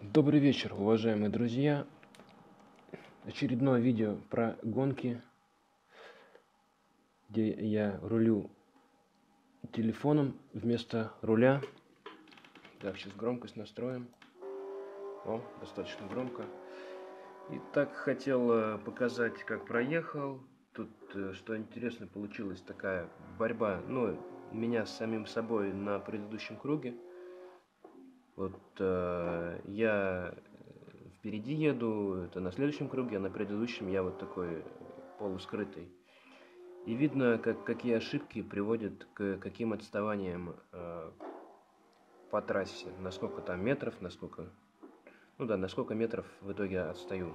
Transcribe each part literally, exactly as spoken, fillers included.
Добрый вечер, уважаемые друзья. Очередное видео про гонки, где я рулю телефоном вместо руля. Так, сейчас громкость настроим. О, достаточно громко. Итак, хотел показать, как проехал. Тут, что интересно, получилась такая борьба, ну, меня с самим собой на предыдущем круге. Вот э, я впереди еду, это на следующем круге, а на предыдущем я вот такой полускрытый. И видно, как, какие ошибки приводят к каким отставаниям э, по трассе. Насколько там метров, насколько... Ну да, на сколько метров в итоге отстаю.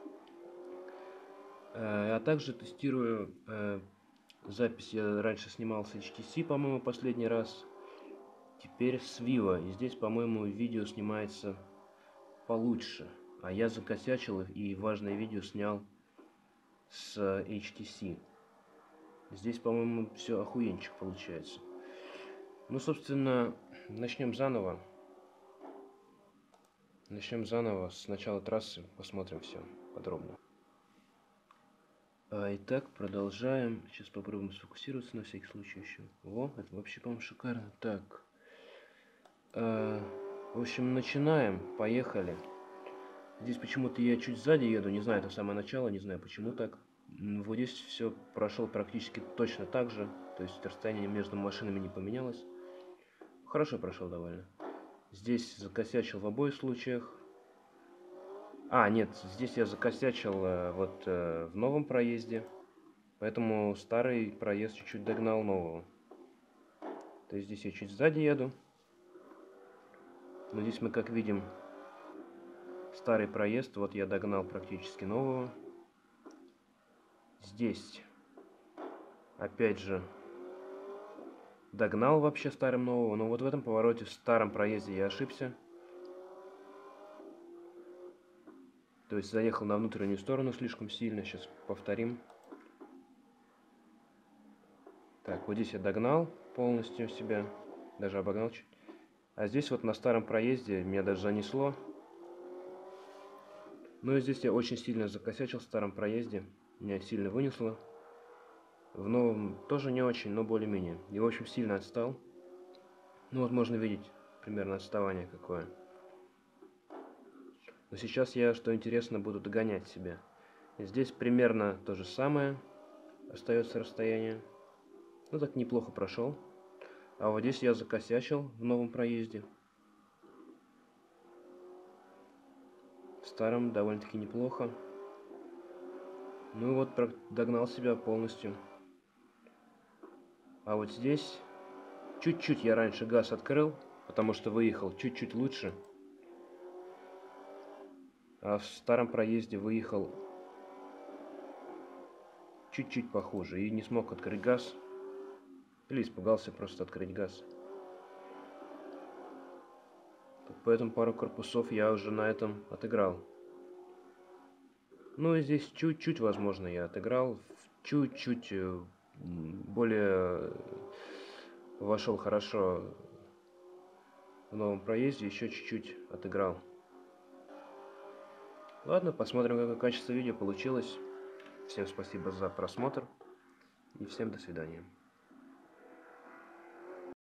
Э, а также тестирую э, запись. Я раньше снимал с эйч ти си, по-моему, последний раз. Теперь с Vivo. И здесь, по-моему, видео снимается получше. А я закосячил и важное видео снял с эйч ти си. Здесь, по-моему, все охуенчик получается. Ну, собственно, начнем заново. Начнем заново с начала трассы. Посмотрим все подробно. А, итак, продолжаем. Сейчас попробуем сфокусироваться на всякий случай еще. Во, это вообще, по-моему, шикарно. Так. А, в общем, начинаем. Поехали. Здесь почему-то я чуть сзади еду. Не знаю, это самое начало. Не знаю, почему так. Вот здесь все прошел практически точно так же. То есть расстояние между машинами не поменялось. Хорошо прошел довольно. Здесь закосячил в обоих случаях. А, нет, здесь я закосячил э, вот э, в новом проезде. Поэтому старый проезд чуть-чуть догнал нового. То есть здесь я чуть сзади еду. Но здесь мы, как видим, старый проезд. Вот я догнал практически нового. Здесь, опять же, догнал вообще старым нового. Но вот в этом повороте, в старом проезде я ошибся. То есть заехал на внутреннюю сторону слишком сильно. Сейчас повторим. Так, вот здесь я догнал полностью себя. Даже обогнал чуть. А здесь вот на старом проезде меня даже занесло. Ну и здесь я очень сильно закосячил в старом проезде. Меня сильно вынесло. В новом тоже не очень, но более-менее. И в общем сильно отстал. Ну вот можно видеть примерно отставание какое. Но сейчас я, что интересно, буду догонять себя. И здесь примерно то же самое. Остается расстояние. Ну так неплохо прошел. А вот здесь я закосячил в новом проезде. В старом довольно-таки неплохо. Ну вот догнал себя полностью. А вот здесь чуть-чуть я раньше газ открыл, потому что выехал чуть-чуть лучше. А в старом проезде выехал чуть-чуть похуже и не смог открыть газ. Или испугался просто открыть газ. Поэтому пару корпусов я уже на этом отыграл. Ну и здесь чуть-чуть, возможно, я отыграл. Чуть-чуть более вошел хорошо в новом проезде. Еще чуть-чуть отыграл. Ладно, посмотрим, какое качество видео получилось. Всем спасибо за просмотр. И всем до свидания.